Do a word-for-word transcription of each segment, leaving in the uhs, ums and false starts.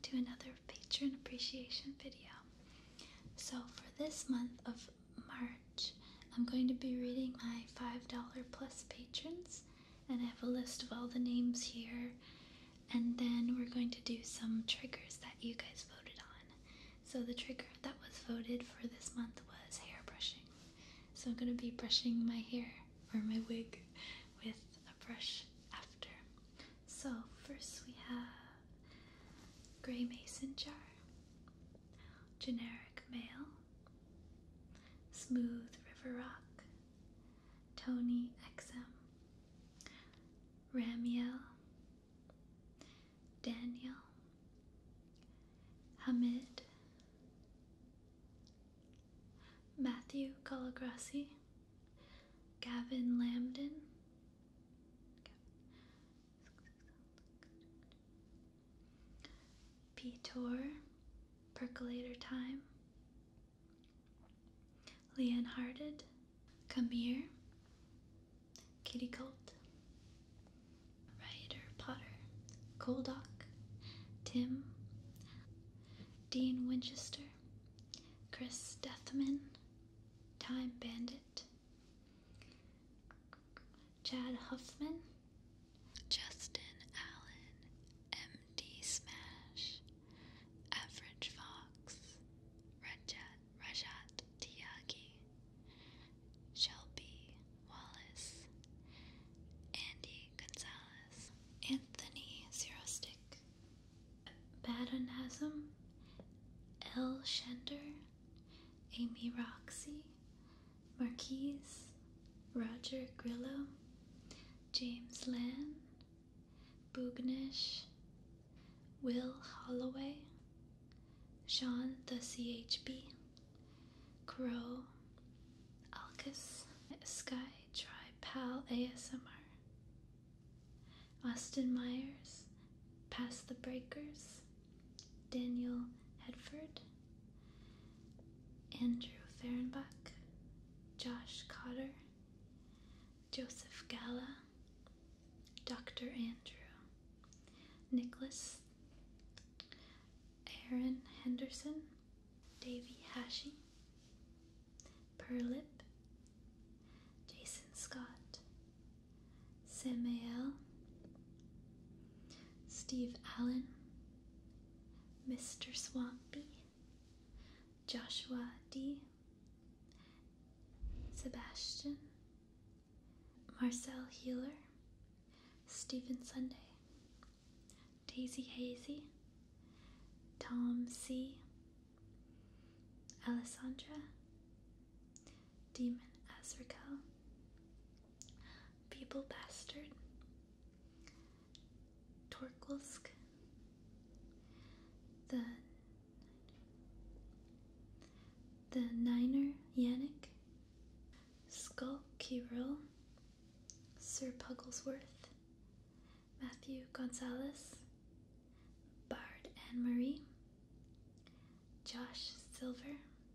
to another patron appreciation video. So for this month of March, I'm going to be reading my five dollar plus patrons, and I have a list of all the names here, and then we're going to do some triggers that you guys voted on. So the trigger that was voted for this month was hair brushing. So I'm going to be brushing my hair, or my wig, with a brush after. So first we have Gray Mason Jar, Generic Male, Smooth River Rock, Tony X M, Ramiel, Daniel, Hamid, Matthew Colagrassi, Gavin Lambden, P-Tor, Percolator Time, Leanne Hearted, Kamir, Kitty Colt, Ryder Potter, Koldock, Tim, Dean Winchester, Chris Deathman, Time Bandit, Chad Huffman, Justin Allen, M D Smash, Average Fox, Rajat, Rajat Tiagi, Shelby Wallace, Andy Gonzalez, Anthony Zero Stick, Badenhasm, Elle Shender, Amy Roxy, Marquise, Roger Grillo, James Lan, Boognish, Will Holloway, Sean the C H B, Crow, Alcus, Sky Tri Pal A S M R, Austin Myers, Past the Breakers, Daniel Hedford, Andrew Fehrenbach, Josh Cotter, Joseph Gala, Doctor Andrew, Nicholas, Aaron Henderson, Davey Hashi, Perlip, Jason Scott, Samael, Steve Allen, Mister Swampy, Joshua D, Sebastian, Marcel Healer, Stephen Sunday, Daisy Hazy, Tom C, Alessandra, Demon Azrakel, Feeble Bastard, Torquilsk, the the Niner Yannick, Skull Kirill, Sir Pugglesworth, Matthew Gonzalez, Bard Anne Marie, Josh Silver,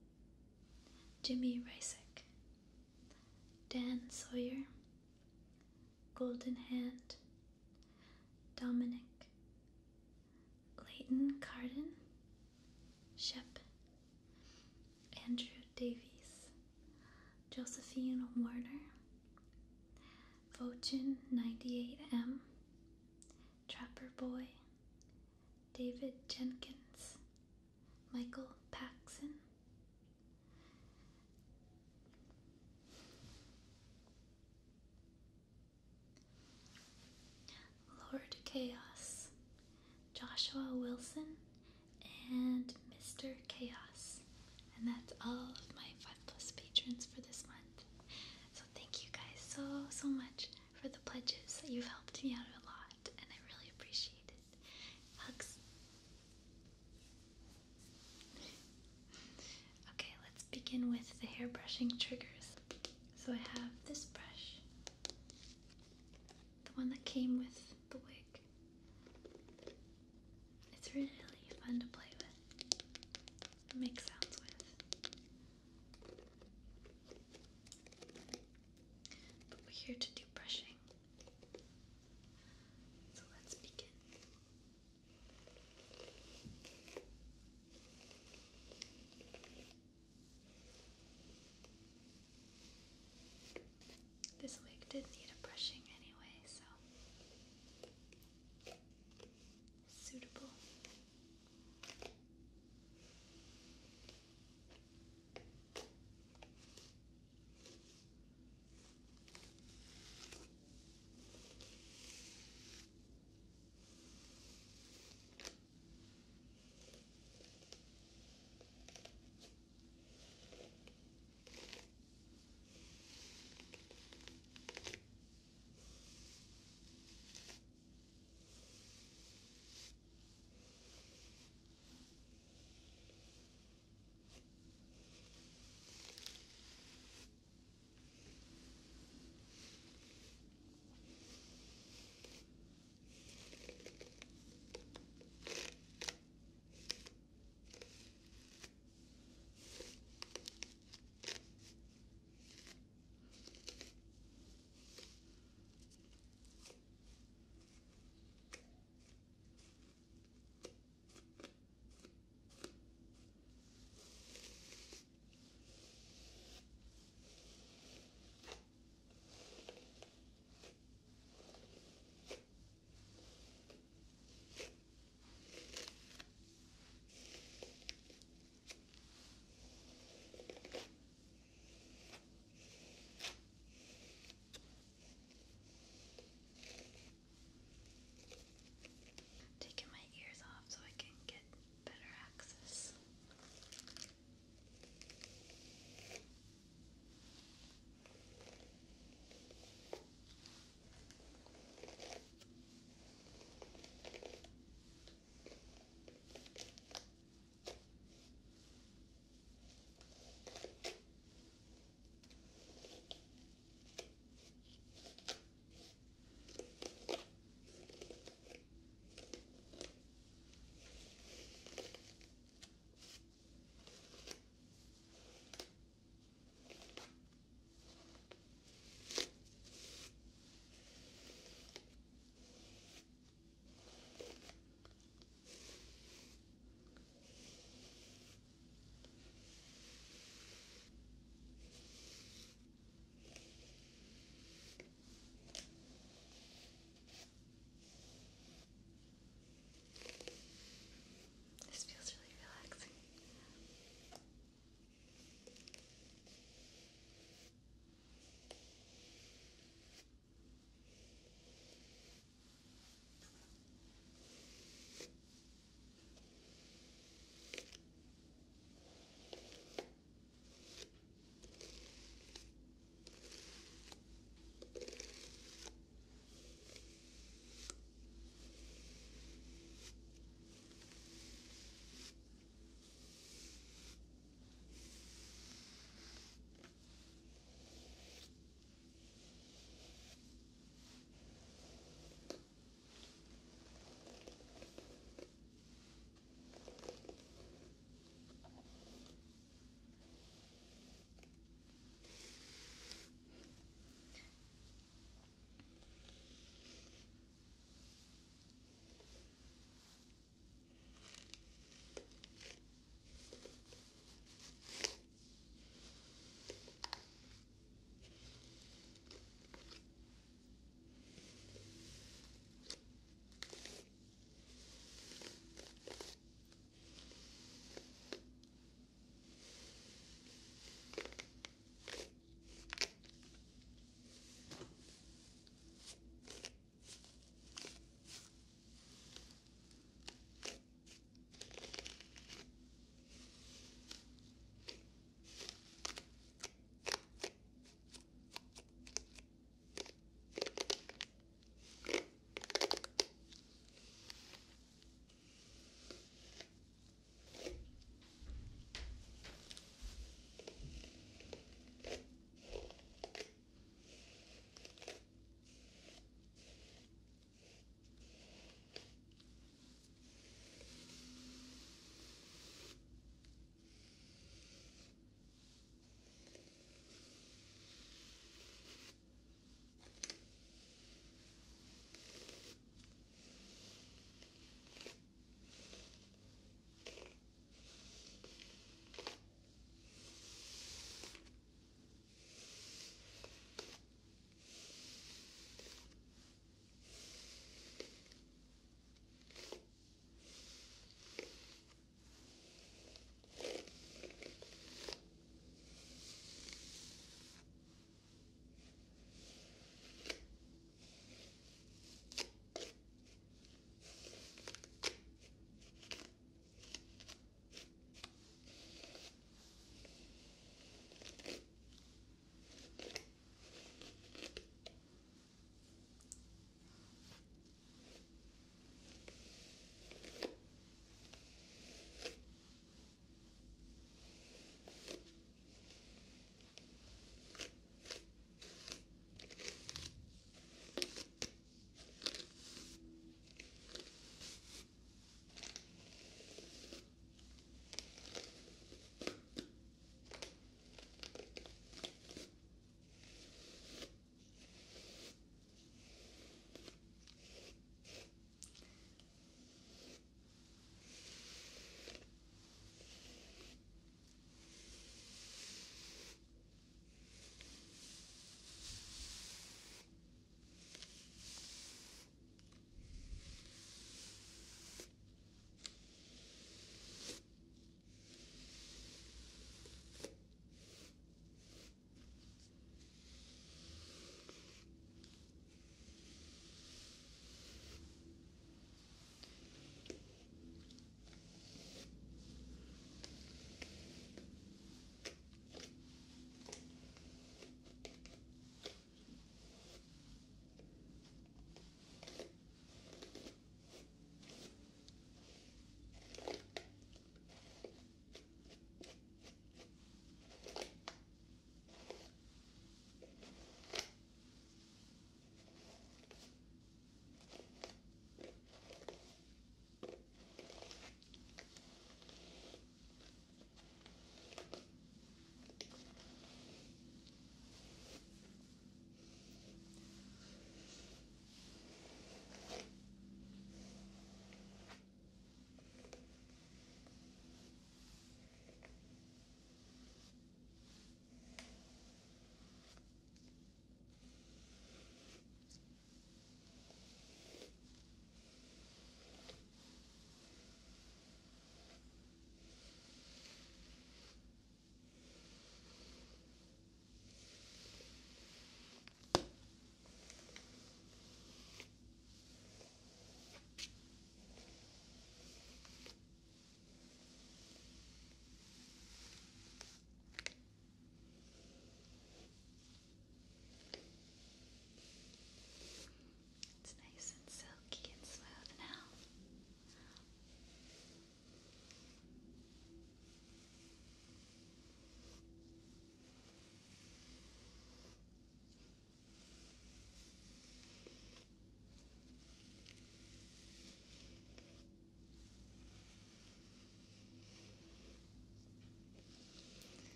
Jimmy Rysick, Dan Sawyer, Golden Hand, Dominic, Leighton Carden, Shep, Andrew Davies, Josephine Warner, Vochin ninety-eight M, Trapper Boy, David Jenkins, Michael Paxson, Lord Chaos, Joshua Wilson, and Mister Chaos. And that's all of my five plus patrons for this month. So thank you guys so, so much for the pledges. You've helped me out a lot, and I really appreciate it. Hugs. Okay, let's begin with the hair brushing triggers. So I have this brush, the one that came with the wig. It's really fun to play